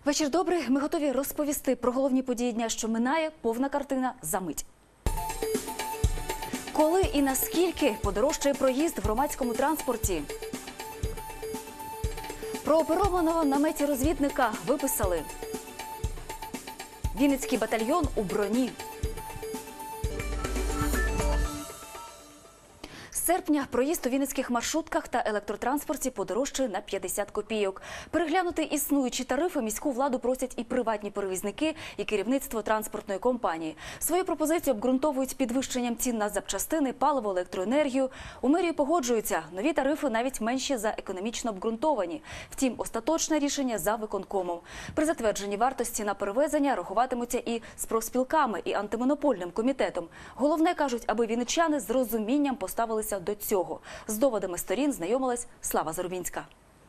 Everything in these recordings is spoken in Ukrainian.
Вечір добрий. Ми готові розповісти про головні події дня, що минає. Повна картина за мить. Коли і наскільки подорожчає проїзд в громадському транспорті? Про оперованого в наметі розвідника виписали. Вінницький батальйон у броні. З серпня проїзд у вінницьких маршрутках та електротранспорті подорожчає на 50 копійок. Переглянути існуючі тарифи міську владу просять і приватні перевізники, і керівництво транспортної компанії. Свою пропозицію обґрунтовують підвищенням цін на запчастини, паливо, електроенергію. У мерії погоджуються, нові тарифи навіть менші за економічно обґрунтовані. Втім, остаточне рішення за виконкомом. При затвердженні вартості на перевезення рахуватимуться і з профспілками, і антимонопольним комітетом. Головне, кажуть, аби вінничани з розумінням поставилися до цього. З доводами сторін знайомилась Слава Зарубінська.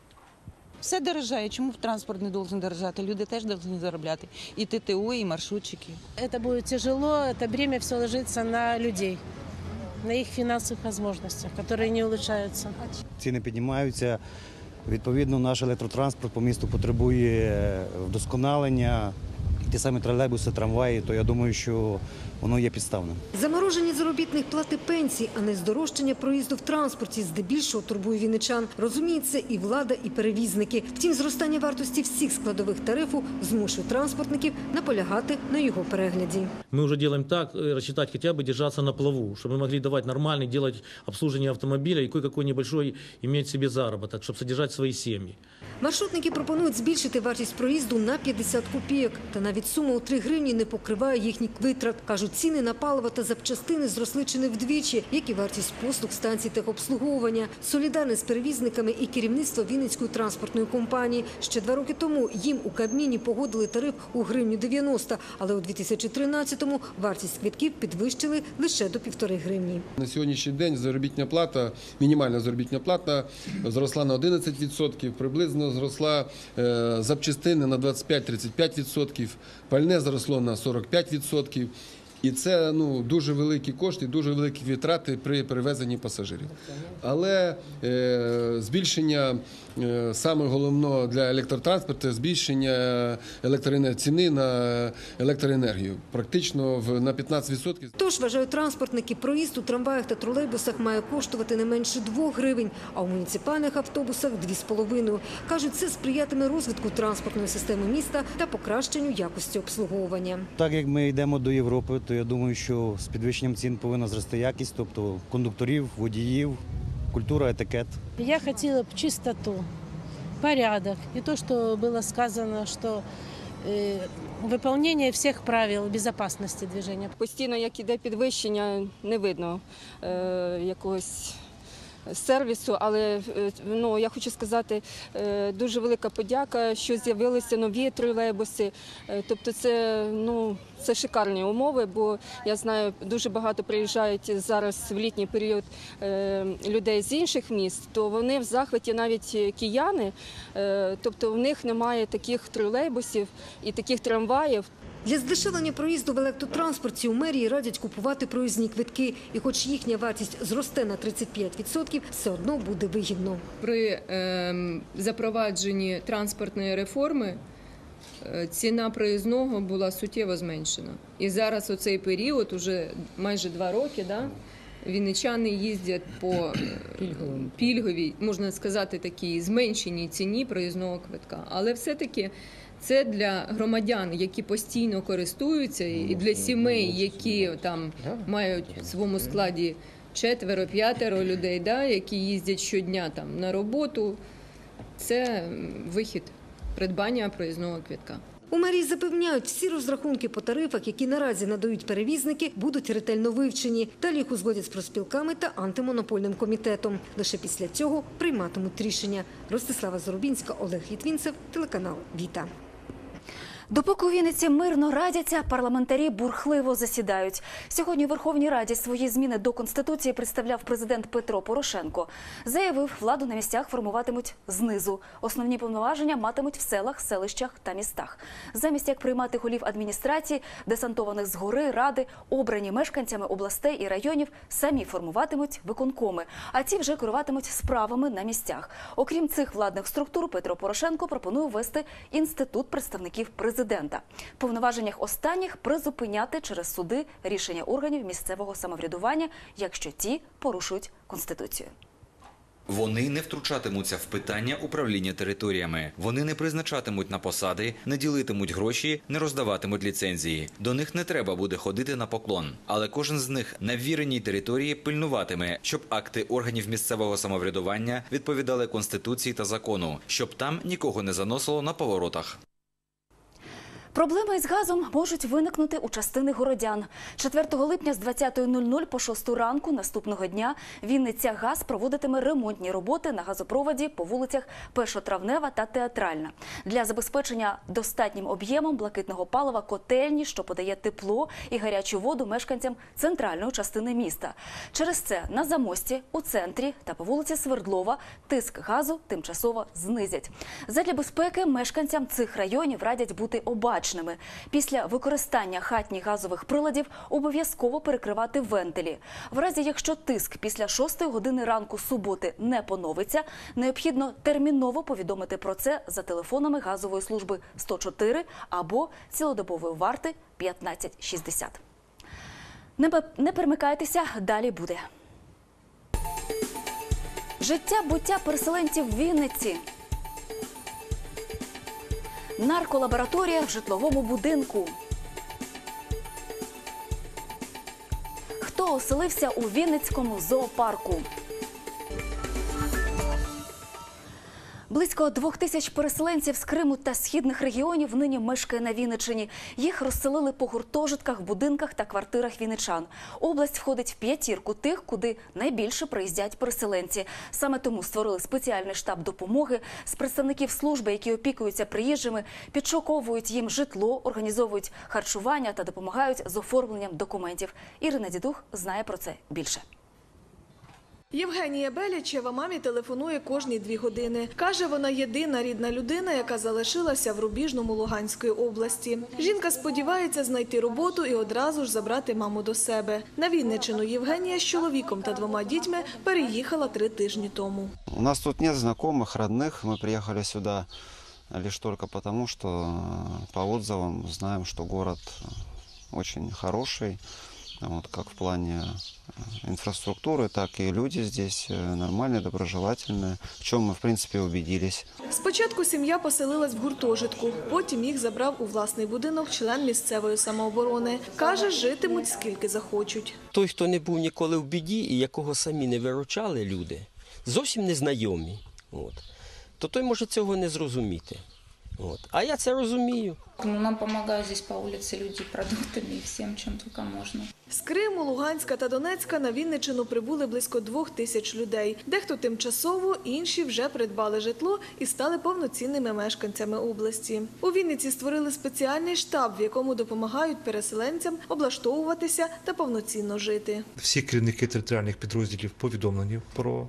Все дорожає. Чому транспорт не повинен дорожати? Люди теж повинні заробляти. І ТТО, і маршрутчики. Это будет тяжело, это бремя все ложится на людей, на их финансовых возможностях, которые не улучшаются. Ціни піднімаються. Відповідно, наш електротранспорт по місту потребує вдосконалення. Ті самі тролейбуси, трамваї, то я думаю, що воно є підставним. Заморожені заробітних плат і пенсій, а не здорожчання проїзду в транспорті здебільшого турбує вінничан. Розуміють це і влада, і перевізники. Втім, зростання вартості всіх складових тарифу змушує транспортників наполягати на його перегляді. Мы уже делаем так, рассчитать хотя бы держаться на плаву, чтобы мы могли давать нормальный, делать обслуживание автомобиля и кое-какой небольшой иметь себе заработок, чтобы содержать свои семьи. Маршрутники пропонують збільшити вартість проїзду на 50 копійок. Та навіть сума у 3 гривні не покриває їхніх витрат. Кажуть, ціни на паливо та запчастини зросли чи не вдвічі, як і вартість послуг станцій техобслуговування. Солідарне з перевізниками і керівництво Вінницької транспортної компанії. Ще 2 роки тому їм у Кабміні погодили тариф у гривню 90, але у 2013-му вартість квитків підвищили лише до 1,5 гривні. На сьогоднішній день заробітна плата, мінімальна заробітна плата зросла на 11%, приблизно зросла запчастини на 25-35%, пальне зросло на 45%. І це дуже великі кошти, дуже великі витрати при перевезенні пасажирів. Але збільшення, саме головне для електротранспорту, збільшення ціни на електроенергію. Практично на 15%. Тож, вважають транспортники, проїзд у трамваях та тролейбусах має коштувати не менше 2 гривень, а у муніципальних автобусах – 2,5. Кажуть, це сприятиме розвитку транспортної системи міста та покращенню якості обслуговування. Так як ми йдемо до Європи, то я думаю, що з підвищенням цін повинна зрости якість, тобто кондукторів, водіїв, культура, етикет. Я хотела бы чистоту, порядок. И то, что было сказано, что выполнение всех правил безопасности движения. Постійно, як іде підвищення, не видно якогось сервісу, але я хочу сказати, дуже велика подяка, що з'явилися нові тролейбуси. Тобто це шикарні умови, бо я знаю, дуже багато приїжджають зараз в літній період людей з інших міст, то вони в захваті, навіть кияни, тобто в них немає таких тролейбусів і таких трамваїв. Для здешевлення проїзду в електротранспорті у мерії радять купувати проїзні квитки. І хоч їхня вартість зросте на 35%, все одно буде вигідно. При запровадженні транспортної реформи ціна проїзного була суттєво зменшена. І зараз у цей період, уже майже 2 роки, вінничани їздять по пільговій, можна сказати, такій зменшеній ціні проїзного квитка. Але все-таки це для громадян, які постійно користуються, і для сімей, які там мають в своєму складі 4-5 людей, які їздять щодня на роботу. Це вихід придбання проїзного квитка. У мерії запевняють, всі розрахунки по тарифах, які наразі надають перевізники, будуть ретельно вивчені. Далі їх узгодять з профспілками та антимонопольним комітетом. Лише після цього прийматимуть рішення. Ростислава Зарубінська, Олег Літвінцев, телеканал «Віта». Допоки у Вінниці мирно радяться, парламентарі бурхливо засідають. Сьогодні у Верховній Раді свої зміни до Конституції представляв президент Петро Порошенко. Заявив, владу на місцях формуватимуть знизу. Основні повноваження матимуть в селах, селищах та містах. Замість як приймати голів адміністрації, десантованих згори, ради, обрані мешканцями областей і районів, самі формуватимуть виконкоми, а ті вже керуватимуть справами на місцях. Окрім цих владних структур, Петро Порошенко пропонує ввести інститут представників президента. В повноваженнях останніх призупиняти через суди рішення органів місцевого самоврядування, якщо ті порушують Конституцію. Вони не втручатимуться в питання управління територіями. Вони не призначатимуть на посади, не ділитимуть гроші, не роздаватимуть ліцензії. До них не треба буде ходити на поклон. Але кожен з них на ввіреній території пильнуватиме, щоб акти органів місцевого самоврядування відповідали Конституції та закону, щоб там нікого не заносило на поворотах. Проблеми із газом можуть виникнути у частини городян. 4 липня з 20:00 по 6 ранку наступного дня Вінницягаз проводитиме ремонтні роботи на газопроводі по вулицях Першотравнева та Театральна. Для забезпечення достатнім об'ємом блакитного палива котельні, що подає тепло і гарячу воду мешканцям центральної частини міста. Через це на Замості, у центрі та по вулиці Свердлова тиск газу тимчасово знизять. Задля безпеки мешканцям цих районів радять бути обачними. Після використання хатніх газових приладів обов'язково перекривати вентилі. В разі, якщо тиск після 6 години ранку суботи не поновиться, необхідно терміново повідомити про це за телефонами газової служби 104 або цілодобової варти 1560. Не перемикайтеся, далі буде. Життя-буття переселенців в Вінниці. Нарколабораторія в житловому будинку. Хто оселився у Вінницькому зоопарку? Близько 2000 переселенців з Криму та східних регіонів нині мешкає на Вінниччині. Їх розселили по гуртожитках, будинках та квартирах вінничан. Область входить в п'ятірку тих, куди найбільше приїздять переселенці. Саме тому створили спеціальний штаб допомоги з представників служби, які опікуються приїжджими, підшуковують їм житло, організовують харчування та допомагають з оформленням документів. Ірина Дідух знає про це більше. Євгенія Белячева мамі телефонує кожні 2 години. Каже, вона єдина рідна людина, яка залишилася в Рубіжному Луганської області. Жінка сподівається знайти роботу і одразу ж забрати маму до себе. На Вінниччину Євгенія з чоловіком та 2 дітьми переїхала 3 тижні тому. У нас тут нет знакомых, родных. Мы приехали сюда лишь только потому, что по отзывам знаем, что город очень хороший. Вот, как в плане инфраструктуры, так и люди здесь нормальные, доброжелательные, в чем мы, в принципе, убедились. Спочатку сім'я поселилась в гуртожитку, потім їх забрав у власний будинок член місцевої самооборони. Каже, житимуть скільки захочуть. Той, хто не був ніколи в біді і якого самі не виручали люди, зовсім незнайомі, то той може цього не зрозуміти. А я це розумію. Нам допомагають тут по вулиці люди продуктами і всім, чим тільки можна. З Криму, Луганська та Донецька на Вінниччину прибули близько 2000 людей. Дехто тимчасово, інші вже придбали житло і стали повноцінними мешканцями області. У Вінниці створили спеціальний штаб, в якому допомагають переселенцям облаштовуватися та повноцінно жити. Всі керівники територіальних підрозділів повідомлені про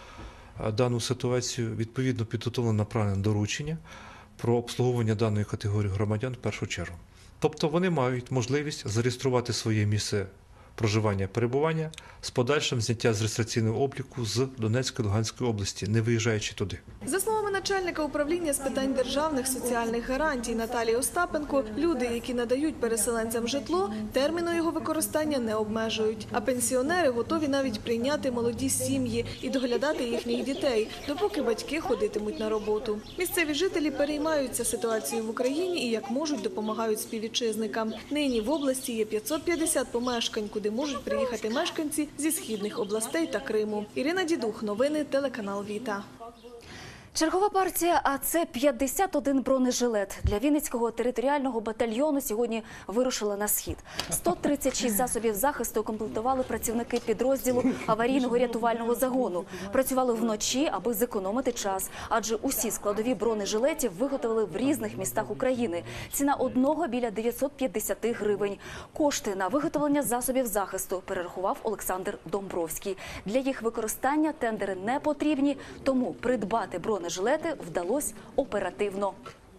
дану ситуацію. Відповідно, підготовлено направлене доручення про обслуговування даної категорії громадян в першу чергу. Тобто вони мають можливість зареєструвати своє місце проживання, перебування з подальшим зняття з реєстраційного обліку з Донецької, Луганської області, не виїжджаючи туди. За словами начальника управління з питань державних соціальних гарантій Наталії Остапенко, люди, які надають переселенцям житло, терміну його використання не обмежують. А пенсіонери готові навіть прийняти молоді сім'ї і доглядати їхніх дітей, допоки батьки ходитимуть на роботу. Місцеві жителі переймаються ситуацією в Україні і як можуть допомагають співвітчизникам. Нині в області є 550 помешкань, куди можуть приїхати мешканці зі східних областей та Криму. Ірина Дідух, новини, телеканал Віта. Чергова партія АЦ-51 бронежилет для Вінницького територіального батальйону сьогодні вирушила на схід. 136 засобів захисту комплектували працівники підрозділу аварійного рятувального загону. Працювали вночі, аби зекономити час, адже усі складові бронежилетів виготовили в різних містах України. Ціна одного біля 950 гривень. Кошти на виготовлення засобів захисту перерахував Олександр Домбровський. Для їх використання тендери не потрібні, тому придбати бронежилети вдалося оперативно.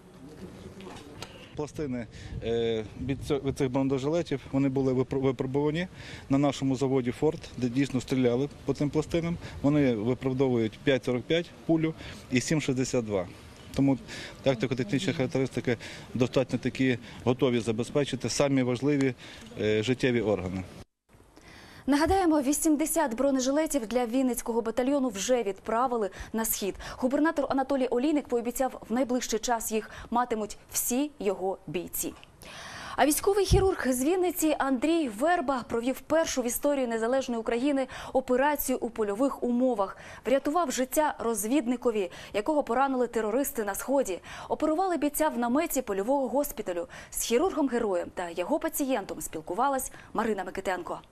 Пластини від цих бронежилетів, вони були випробувані на нашому заводі «Форд», де дійсно стріляли по цим пластинам. Вони виправдовують 5,45 пулю і 7,62. Тому тактико-технічні характеристики достатньо такі готові забезпечити самі важливі життєві органи. Нагадаємо, 80 бронежилетів для Вінницького батальйону вже відправили на схід. Губернатор Анатолій Олійник пообіцяв, в найближчий час їх матимуть всі його бійці. А військовий хірург з Вінниці Андрій Верба провів першу в історії незалежної України операцію у польових умовах. Врятував життя розвідникові, якого поранили терористи на Сході. Оперували бійця в наметі польового госпіталю. З хірургом-героєм та його пацієнтом спілкувалась Марина Микитенко.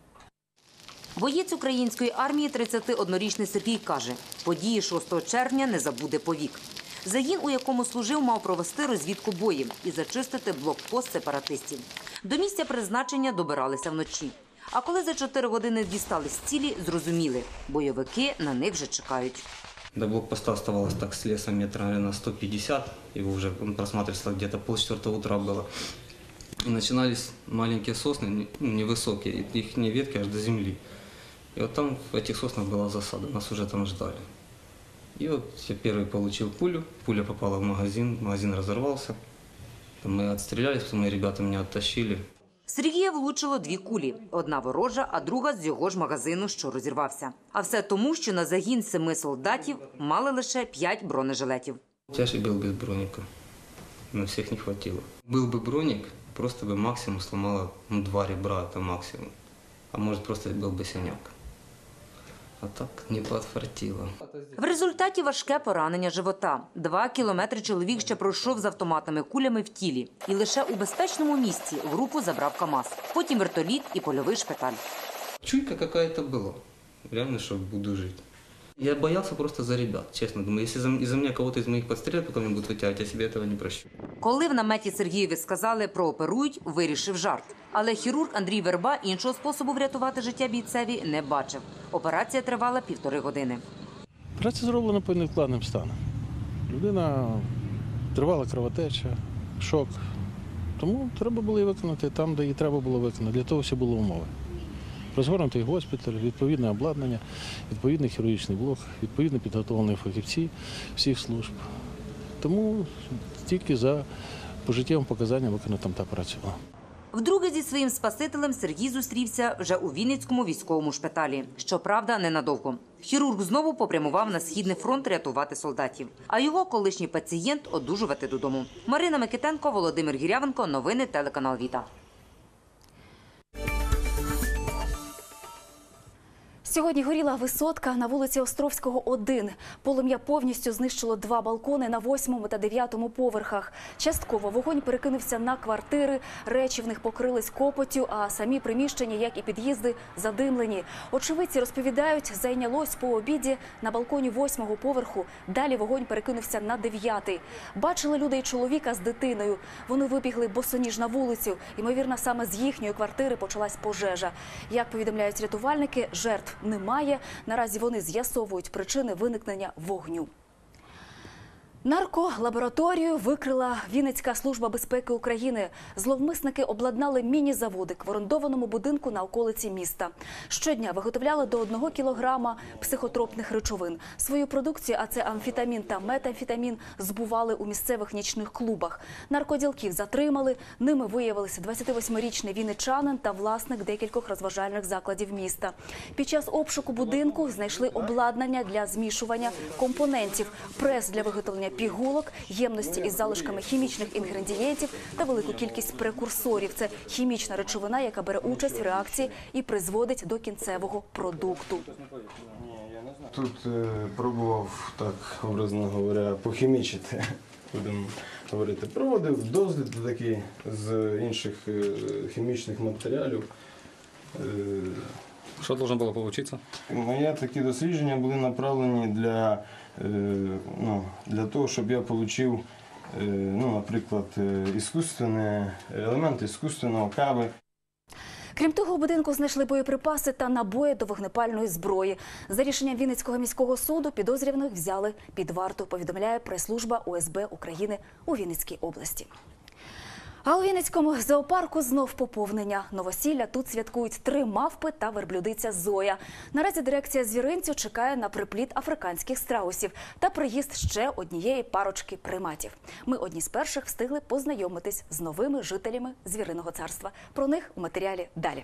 Боєць української армії 31-річний Сергій каже, події 6 червня не забуде повік. Загін, у якому служив, мав провести розвідку боїв і зачистити блокпост сепаратистів. До місця призначення добиралися вночі. А коли за 4 години дістались цілі, зрозуміли – бойовики на них вже чекають. До блокпоста оставалось так с лесом метров, наверное, 150. Его уже просматривался где-то 3:30 утра было. И начинались маленькие сосны, невысокие, их ветки аж до земли. И вот там в этих соснах была засада, нас уже там ждали. И вот я первый получил пулю, пуля попала в магазин разорвался. Мы отстрелялись, потом мои ребята меня оттащили. Сергія влучило 2 кулі. Одна ворожа, а друга з його ж магазину, що розірвався. А все тому, що на загін 7 солдатів мали лише 5 бронежилетів. Тяжкий был без броника, на всех не хватило. Был бы броник, просто бы максимум сломало 2 ребра, это максимум. А может просто был бы синяк. А так не подфартило. В результаті важке поранення живота. 2 кілометри чоловік ще пройшов з автоматними кулями в тілі. І лише у безпечному місці групу забрав КАМАЗ. Потім вертоліт і польовий шпиталь. Чуйка какая-то была. Реально, что буду жить. Я боялся просто за ребят, честно. Думаю, если из-за меня кого-то из моих подстрелят, пока меня будут вытягивать, я себе этого не прощу. Коли в наметі Сергієві сказали прооперують, вирішив жарт. Але хірург Андрій Верба іншого способу врятувати життя бійцеві не бачив. Операція тривала 1,5 години. Операція зроблена по невкладним станам. Людина тривала кровотеча, шок. Тому треба було її виконати там, де її треба було виконати. Для того всі були умови. Розгорнутий госпіталь, відповідне обладнання, відповідний хірургічний блок, відповідно підготовлені фахівці всіх служб. Тому тільки за пожиттєвим показанням виконана там та операція. Вдруге зі своїм спасителем Сергій зустрівся вже у Вінницькому військовому шпиталі. Щоправда, ненадовго. Хірург знову попрямував на Східний фронт рятувати солдатів, а його колишній пацієнт одужувати додому. Марина Микитенко, Володимир Гірявенко. Новини телеканал Віта. Сьогодні горіла висотка на вулиці Островського, 1. Полум'я повністю знищило 2 балкони на 8-му та 9-му поверхах. Частково вогонь перекинувся на квартири, речі в них покрились копоттю, а самі приміщення, як і під'їзди, задимлені. Очевидці розповідають, зайнялось по обіді на балконі 8-го поверху. Далі вогонь перекинувся на 9-й. Бачили люди й чоловіка з дитиною. Вони вибігли босоніж на вулицю. Ймовірно, саме з їхньої квартири почалась пожежа. Як повідомляють рятувальники, жертв немає. Наразі вони з'ясовують причини виникнення вогню. Нарколабораторію викрила Вінницька служба безпеки України. Зловмисники обладнали міні-заводик в орендованому будинку на околиці міста. Щодня виготовляли до 1 кілограма психотропних речовин. Свою продукцію, а це амфетамін та метамфетамін, збували у місцевих нічних клубах. Наркоділків затримали. Ними виявилися 28-річний вінничанин та власник декількох розважальних закладів міста. Під час обшуку будинку знайшли обладнання для змішування компонентів, прес для виготовлення пігулок, ємності із залишками хімічних інгредієнтів та велику кількість прекурсорів. Це хімічна речовина, яка бере участь в реакції і призводить до кінцевого продукту. Тут пробував, так образно говоря, похімічити, будемо говорити. Проводив досліди такі з інших хімічних матеріалів. Що должно було получиться? Мої такі дослідження були направлені для того, щоб я отримав, наприклад, елементи іскусственного кави. Крім того, у будинку знайшли боєприпаси та набої до вогнепальної зброї. За рішенням Вінницького міського суду підозрюваних взяли під варту, повідомляє прес-служба ОСБ України у Вінницькій області. А у Вінницькому зоопарку знов поповнення. Новосілля тут святкують 3 мавпи та верблюдиця Зоя. Наразі дирекція звіринцю чекає на припліт африканських страусів та приїзд ще однієї парочки приматів. Ми одні з перших встигли познайомитись з новими жителями звіриного царства. Про них у матеріалі далі.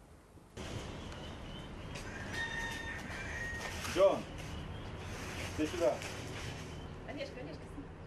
Джон, ти сюди. Конечно, конечно.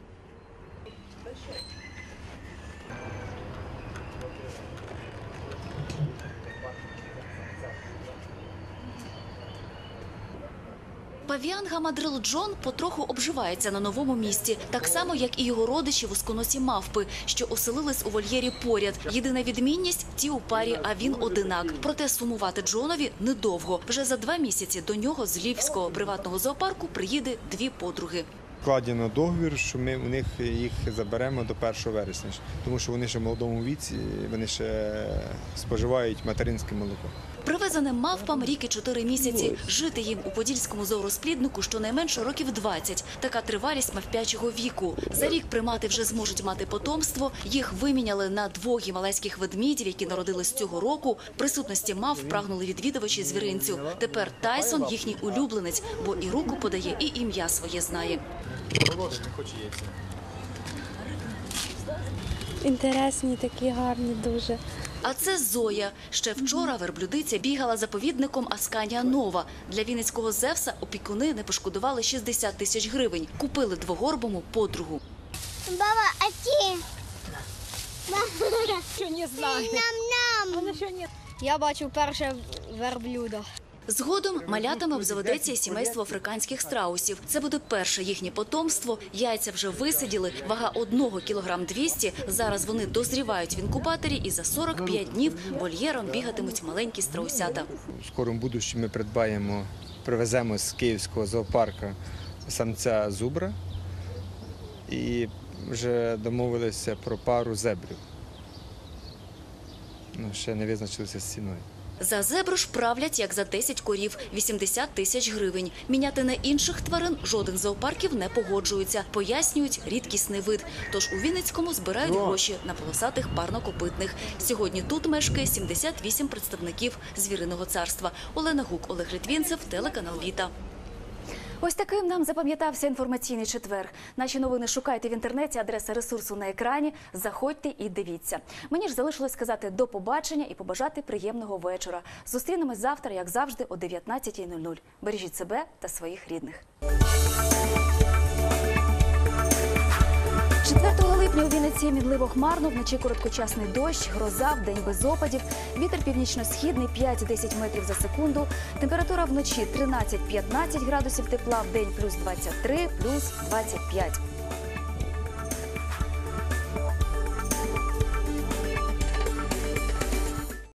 Павіан Гамадрил Джон потроху обживається на новому місці, так само, як і його родичі вузьконосі мавпи, що оселились у вольєрі поряд. Єдина відмінність – ті у парі, а він одинак. Проте сумувати Джонові недовго. Вже за 2 місяці до нього з Львівського приватного зоопарку приїде 2 подруги. Вкладено договір, що ми у них їх заберемо до 1 вересня, тому що вони ще в молодому віці, вони ще споживають материнське молоко. Привезеним мавпам рік і 4 місяці. Жити їм у подільському зоорозпліднику щонайменше років 20. Така тривалість мавпячого віку. За рік примати вже зможуть мати потомство. Їх виміняли на 2 гімалайських ведмідів, які народились цього року. Присутності мавп прагнули відвідувачі звіринцю. Тепер Тайсон – їхній улюбленець, бо і руку подає, і ім'я своє знає. Інтересні, такі гарні дуже. А це Зоя. Ще вчора верблюдиця бігала заповідником Асканія Нова. Для вінницького Зевса опікуни не пошкодували 60 тисяч гривень. Купили двогорбому подругу. Баба, а ти? Що не знаю. Я бачив перше верблюда. Згодом малятами обзаведеться і сімейство африканських страусів. Це буде перше їхнє потомство. Яйця вже висиділи. Вага 1 кілограм 200. Зараз вони дозрівають в інкубаторі і за 45 днів вольєром бігатимуть маленькі страусята. В скорому будущому ми привеземо з Київського зоопарку самця зубра і вже домовилися про пару зебрів. Ще не визначилися з ціною. За зебру ж правлять, як за 10 корів – 80 тисяч гривень. Міняти на інших тварин жоден з зоопарків не погоджується. Пояснюють – рідкісний вид. Тож у Вінницькому збирають гроші на полосатих парнокопитних. Сьогодні тут мешкає 78 представників звіриного царства. Олена Гук, Олег Літвінцев, телеканал Віта. Ось таким нам запам'ятався інформаційний четвер. Наші новини шукайте в інтернеті, адреса ресурсу на екрані. Заходьте і дивіться. Мені ж залишилось сказати до побачення і побажати приємного вечора. Зустрінемось завтра, як завжди, о 19:00. Бережіть себе та своїх рідних. 4 липня у Вінниці мінливо хмарно, вночі короткочасний дощ, гроза, вдень без опадів. Вітер північно-східний 5-10 метрів за секунду. Температура вночі 13-15 градусів тепла, вдень плюс 23, плюс 25.